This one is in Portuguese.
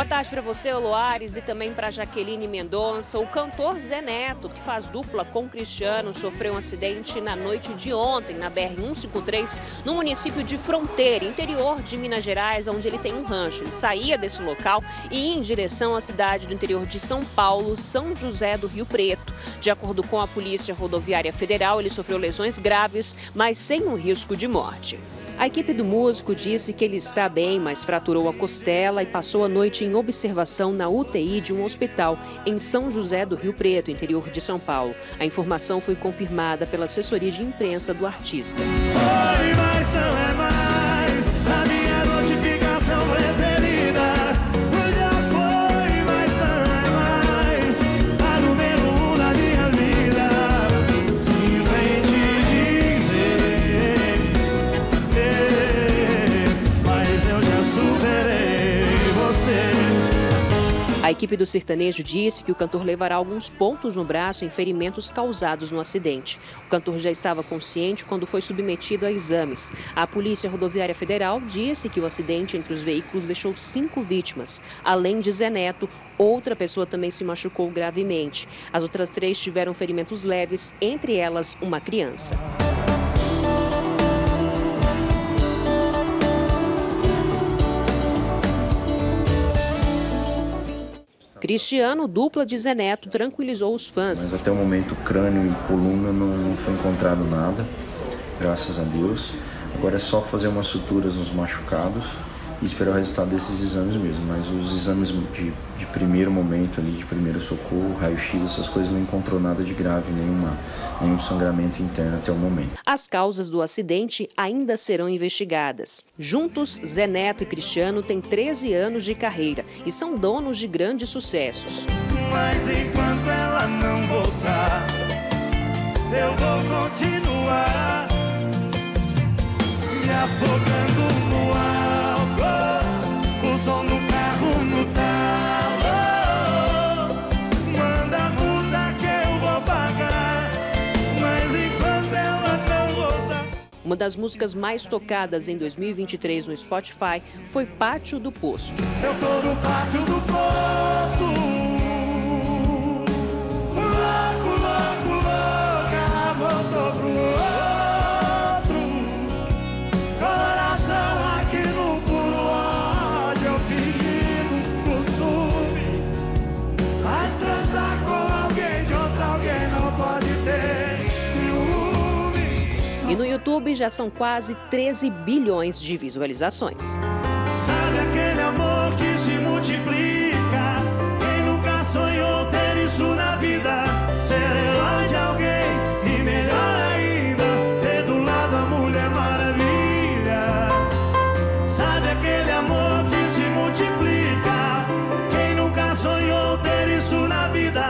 tarde para você, Loares, e também para Jaqueline Mendonça. O cantor Zé Neto, que faz dupla com Cristiano, sofreu um acidente na noite de ontem, na BR-153, no município de Fronteira, interior de Minas Gerais, onde ele tem um rancho. Ele saía desse local e ia em direção à cidade do interior de São Paulo, São José do Rio Preto. De acordo com a Polícia Rodoviária Federal, ele sofreu lesões graves, mas sem um risco de morte. A equipe do músico disse que ele está bem, mas fraturou a costela e passou a noite em observação na UTI de um hospital em São José do Rio Preto, interior de São Paulo. A informação foi confirmada pela assessoria de imprensa do artista. Foi, mas não é mais a minha notificação preferida. Já foi, mas não é mais a número 1 da minha vida. Simplesmente dizer, mas eu já superei você. A equipe do sertanejo disse que o cantor levará alguns pontos no braço em ferimentos causados no acidente. O cantor já estava consciente quando foi submetido a exames. A Polícia Rodoviária Federal disse que o acidente entre os veículos deixou 5 vítimas. Além de Zé Neto, outra pessoa também se machucou gravemente. As outras 3 tiveram ferimentos leves, entre elas uma criança. Cristiano, dupla de Zé Neto, tranquilizou os fãs. Mas até o momento, crânio e coluna não foi encontrado nada, graças a Deus. Agora é só fazer umas suturas nos machucados e esperar o resultado desses exames mesmo. Mas os exames de primeiro momento, ali, de primeiro socorro, raio-x, essas coisas, não encontrou nada de grave, nenhum sangramento interno até o momento. As causas do acidente ainda serão investigadas. Juntos, Zé Neto e Cristiano têm 13 anos de carreira e são donos de grandes sucessos. Mas enquanto ela não voltar, eu vou continuar me afogando no álcool, o som do carro no talo. Manda a multa que eu vou pagar, mas enquanto ela não voltar. Uma das músicas mais tocadas em 2023 no Spotify foi Pátio do Poço. Eu tô no pátio do poço, louco, louco, louco, ela voltou pro outro. Coração aqui no puro ódio, eu fingindo costume. Mas transar com alguém de outra alguém não pode ter ciúme. E no YouTube já são quase 13 bilhões de visualizações. Sabe aquele amor que se multiplica? Quem nunca sonhou ter isso na vida? Ser herói de alguém e melhor ainda, ter do lado a Mulher Maravilha. Sabe aquele amor que se multiplica? Quem nunca sonhou ter isso na vida?